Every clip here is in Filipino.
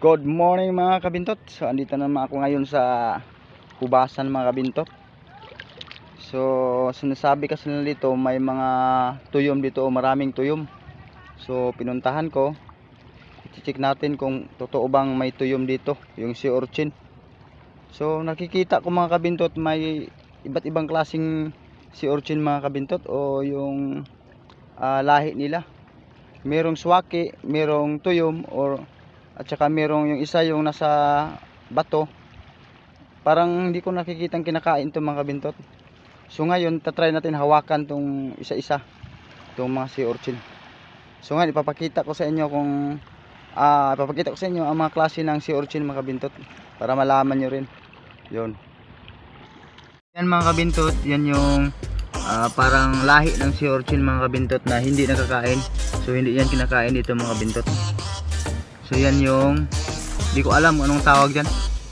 Good morning mga kabintot. So andito naman ako ngayon sa hubasan mga kabintot. So sinasabi kasi nila dito may mga tuyom dito, maraming tuyom. So pinuntahan ko, i-check natin kung totoo bang may tuyom dito, yung sea urchin. So nakikita ko mga kabintot may iba't ibang klaseng sea urchin mga kabintot, o yung lahi nila. Merong swaki, merong tuyom, at saka merong yung isa yung nasa bato. Parang hindi ko nakikitang kinakain itong mga kabintot. So ngayon tatry natin hawakan tong isa-isa, itong mga sea urchin. So ngayon ipapakita ko sa inyo kung ipapakita ko sa inyo ang mga klase ng sea urchin mga kabintot, para malaman nyo rin. Yun. Yan mga kabintot, yan yung parang lahi ng sea urchin mga kabintot na hindi nakakain. So hindi yan kinakain dito mga kabintot. So yan yung, di ko alam anong tawag dyan.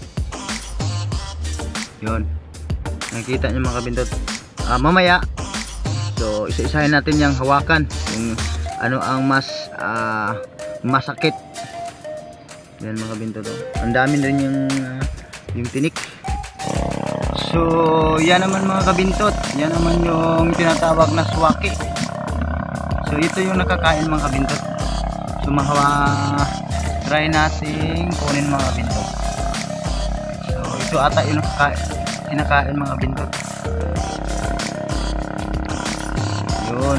Yun, nakikita nyo mga kabintot. Mamaya, so isa-isahin natin yung hawakan, yung ano ang mas masakit. Yan mga kabintot, ang dami rin yung tinik. So yan naman mga kabintot, yan naman yung tinatawag na swaki. So ito yung nakakain mga kabintot. So try nating kunin mga kabintot. So ito ata yung kinakain mga kabintot. Yun.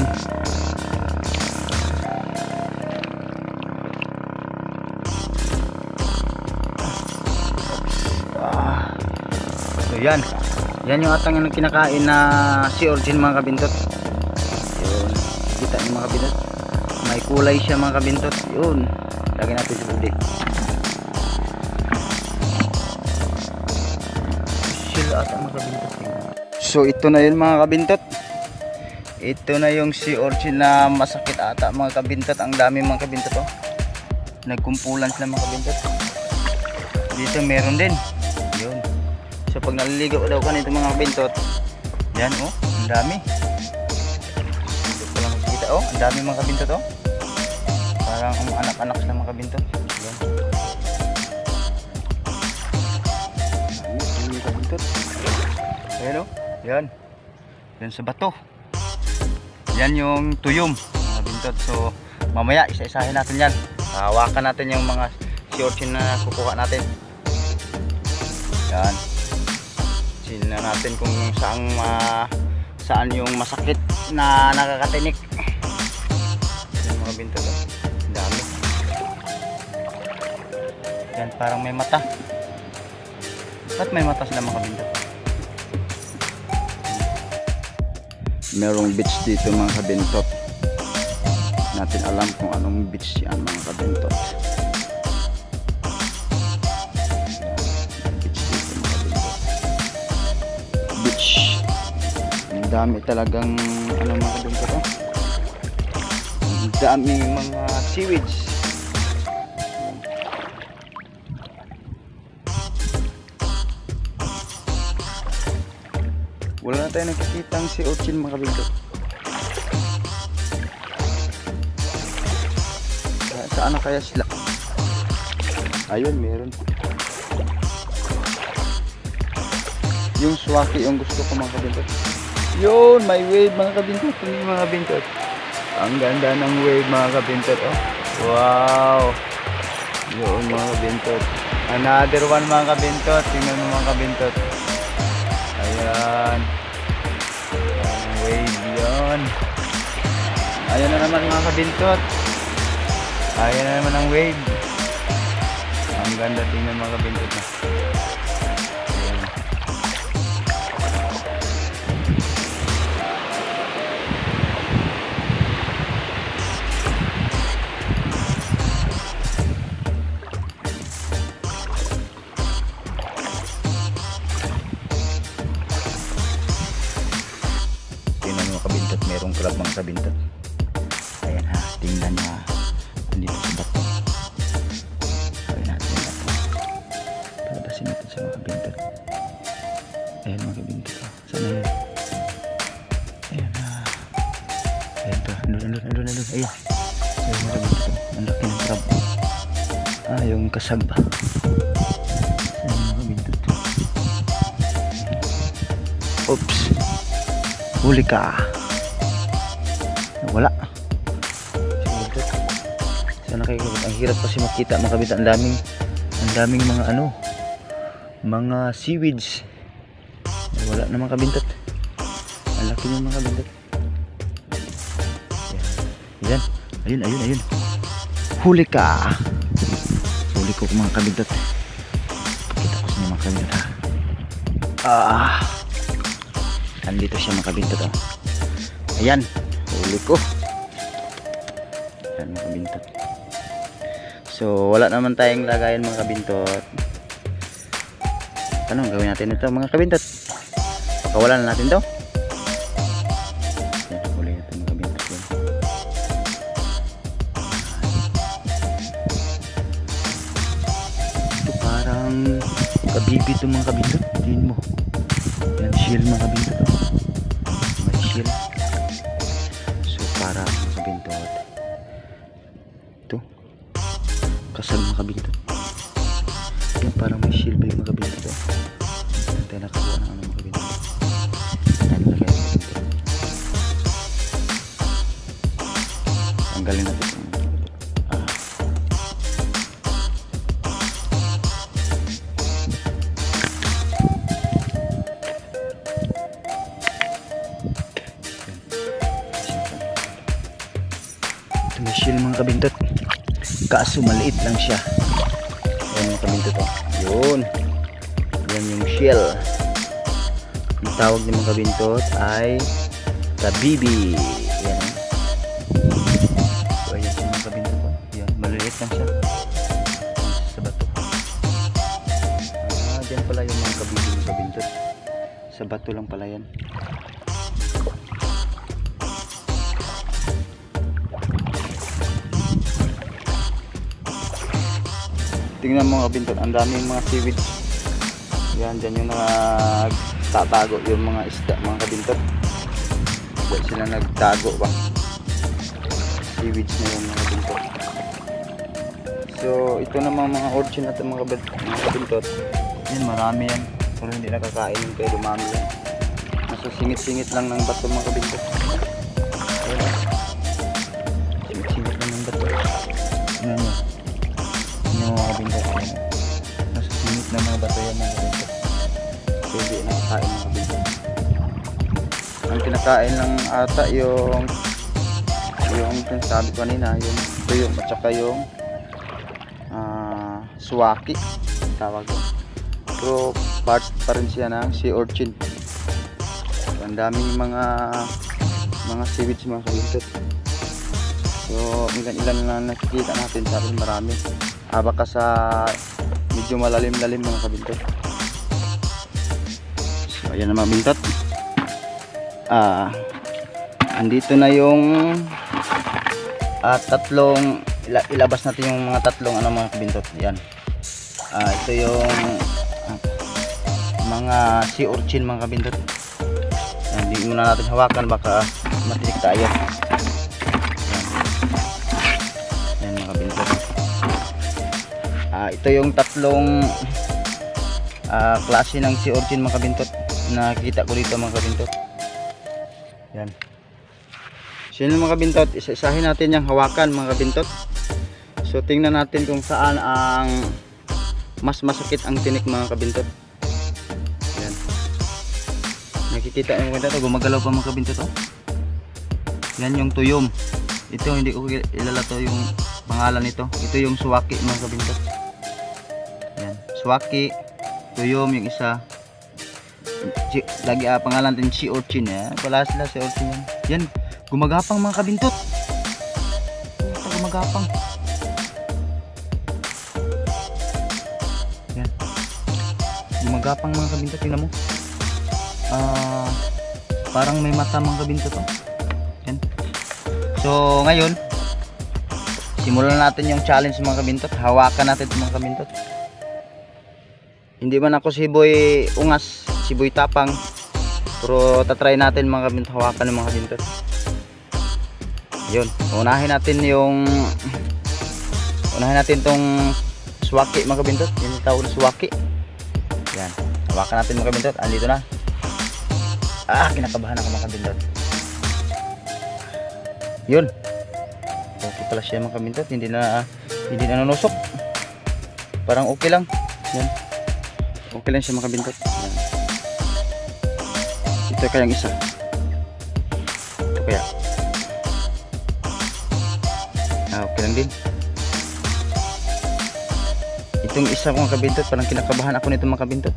So yan yung atang yung kinakain na sea urchin mga kabintot. Yun, kita niyo mga kabintot, may kulay siya mga kabintot. Yun, lagyan natin sa budi. Sila ata mga kabintot. So ito na yun mga kabintot. Ito na yung sea urchin na masakit ata mga kabintot. Ang dami mga kabintot, oh. Nagkumpulan sila mga kabintot. Dito meron din. Yun. So pag naliligaw daw ka nito mga kabintot, yan, oh, ang dami. Dito ko lang makikita, oh, ang dami mga kabintot, oh. Parang anak-anak sila mga kabintot. Yan. Ang kabintot. Ayan, oh. Yan. Yan sa bato. Yan yung tuyom mga kabintot. So mamaya isa-isahin natin yan. Hawakan natin yung mga sea urchin na kukuha natin. Yan. Sila natin kung saan yung masakit na nakakatinik. Yan mga bintot, oh. Dami. Yan, parang may mata. Ba't may mata sila mga bintot? Merong beach dito mga kabintot. Natin alam kung anong beach yan mga kabintot. Dami talagang ano mga kabintot, oh. Ang daming mga seaweeds. Wala na tayo nakikita ang sea urchin mga kabintot. Saan na kaya sila? Ayun, meron. Yung swaki yung gusto ko mga kabintot. Yun, may wave mga kabintot. Tingnan mga kabintot. Ang ganda ng wave mga kabintot, oh. Wow. Yun mga kabintot. Another one mga kabintot. Tingnan mo mga kabintot. Ayan. Ang wave yun. Ayan na naman mga kabintot. Ayan na naman ang wave. Ang ganda, tingnan mga kabintot na. Merong crab mga kabintot. Ayan ha, tingnan niya. Andito sa bato. Pagin natin yung bato. Palabasin natin sa mga kabintot. Ayan mga kabintot. Saan na yun? Ayan ha. Ayan to. Andun. Ayan. Ayan mga kabintot. Ang laki ng crab. Yung kasag ba? Saan mga kabintot? Oops. Huli ka. Wala. Sana kayo, ang hirap kasi makita mga kabintot. Ang daming mga ano, mga seaweeds. Wala na mga kabintot. Ang laki ng mga kabintot. Yan. Ayun. Huli ka. Huli ko mga kabintot. Pakita ko sa inyo mga kabintot ha. Andito siya mga kabintot oh. Ayan. Huli ko. Ayan mga kabintot. So wala naman tayong lagayan mga kabintot. Anong gawin natin ito mga kabintot? Pakawalan na natin to. Yan, huli natin mga kabintot. Ito parang kabibi ito mga kabintot. Tingin mo. Yan, shield mga kabintot. May shield. So parang mga kabintot. Ito. Kasag mga kabintot. Yan, parang may shield ba yung mga kabintot. Tayo nakakuha ng ano mga kabintot. Yan, lagay mga kabintot. Tanggalin natin ito mga kabintot. Ito may shield mga kabintot. Kaso maliit lang siya. Ayan mga kabintot oh. Yun. Yan yung shell. Ang tawag ng mga kabintot ay kabibi. Yan. So ayan yung mga kabintot oh. Yan, maliit lang siya. Sa bato. Dyan pala yung mga kabibi ng kabintot. Sa bato lang pala yan. Tingnan mo mga kabintot, ang daming mga seaweed. Yan, dyan yung nagtatago yung mga isda mga kabintot. Dyan sila nagtago ba. Seaweeds na yung mga kabintot. So ito namang mga urchin at mga kabintot. Yan, marami yan. Pero hindi nakakain kaya dumami yan. Nasa singit-singit lang ng bato mga kabintot. Ayan, singit-singit lang ng bato. Yan yan. Yung mga kabintot. Nasa singit na mga bato yan mga kabintot. So hindi nakakain mga kabintot. Ang kinakain lang ata yung sinasabi ko kanina, yung tuyo at saka yung suwaki tawag yun. Pero part pa rin siya ng sea urchin. So, ang daming mga seaweeds mga kabintot. So ilan na nakikita natin, sabi marami. Baka sa medyo malalim-lalim mga kabintot. So ayan na mga kabintot. Andito na yung tatlong ilabas natin yung mga tatlong ano mga kabintot. Yan. Ito yung mga sea urchin mga kabintot. Hindi muna natin hawakan, baka matinik tayo. Yan mga kabintot. Ito yung tatlong klase ng sea urchin mga kabintot na nakikita ko dito mga kabintot. Yan. So yun mga kabintot, isa-isahin natin yung hawakan mga kabintot. So tingnan natin kung saan ang mas masakit ang tinik mga kabintot. Yan. Nakikita yung kabintot, gumagalaw pa mga kabintot oh. Yan yung tuyom. Ito hindi ko ilalato yung pangalan nito. Ito yung suwaki mga kabintot. Yan, suwaki, tuyom yung isa. Lagi pangalan din sea urchin wala sila sea urchin yan. Yan, gumagapang mga kabintot. Ito gumagapang. Yan. Gumagapang mga kabintot, tingnan mo. Parang may mata mga kabintot oh. Yan. So ngayon, simulan natin yung challenge mga kabintot. Hawakan natin ito mga kabintot. Hindi man ako si Boy Ungas, si Boy Tapang, pero tatry natin mga kabintot hawakan ng mga kabintot. Yun, unahin natin tong Suwaki mga kabintot. Yan yung tawag na suwaki. Yan. Hawakan natin mga kabintot. Andito na. Kinakabahan ako mga kabintot. Yun. Okay pala siya mga kabintot. Hindi na nanusok. Parang okay lang. Yan. Okay lang siya mga kabintot. Yan. Ito kayang isa. Ito kaya. Okay lang din. Itong isa mga kabintot, parang kinakabahan ako nito mga kabintot.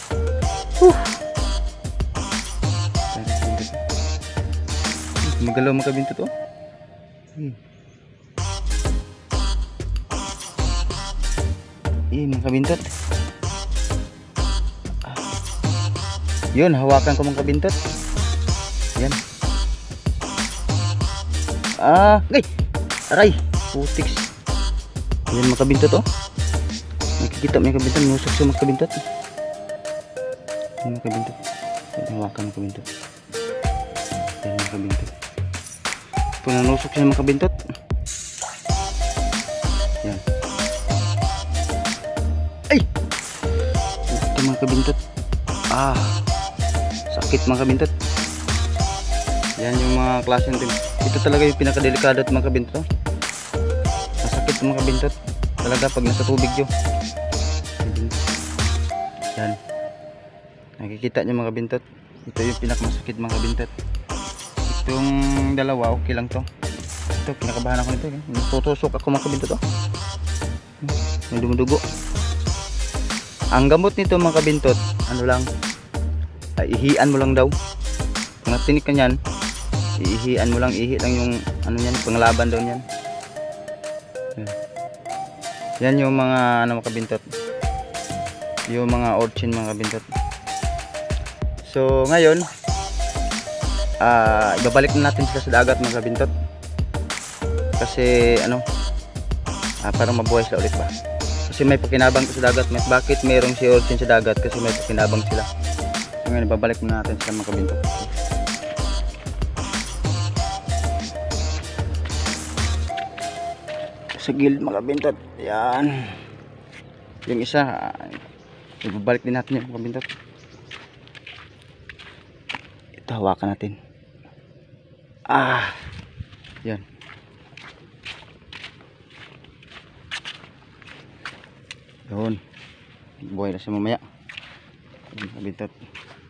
Magalaw mga kabintot oh. Mga kabintot. Yun, hawakan ko mga kabintot. Yan. Aray, putiks. Yan mga kabintot oh. Nakikita mga kabintot, nusok siya mga kabintot. Yan mga kabintot. Yan, hawakan mga kabintot. Yan mga kabintot. Nanusok siya mga kabintot. Yan. Ito mga kabintot. Sakit mga kabintot. Yan yung mga klase natin. Ito talaga yung pinakadelikado at mga kabintot. Masakit mga kabintot. Talaga pag nasa tubig yun. Yan. Nakikita nyo mga kabintot. Ito yung pinakamasakit mga kabintot. Itong dalawa okay lang to. Ito kinakabahan ako nito. Tutusok ako mga kabintot to. May dumudugo. Ang gamot nito mga kabintot, ano lang, ihian mo lang daw. Kung natinik ka nyan, ihian mo lang, ihi lang yung ano yan, panglaban daw yan. Yan yung mga ano mga kabintot, yung mga urchin mga kabintot. So ngayon ibabalik na natin sila sa dagat mga kabintot, kasi ano, parang mabuhay sila ulit ba, kasi may pakinabang sa dagat. Bakit mayroong si urchin sa dagat? Kasi may pakinabang sila. So ngayon ibabalik na natin sila mga kabintot. Sa gilid mga kabintot. Yan. Yung isa, ibabalik din natin yung mga kabintot. Ito, hawakan natin. Yan. Yun. Buhay na siya mamaya. Kabintot.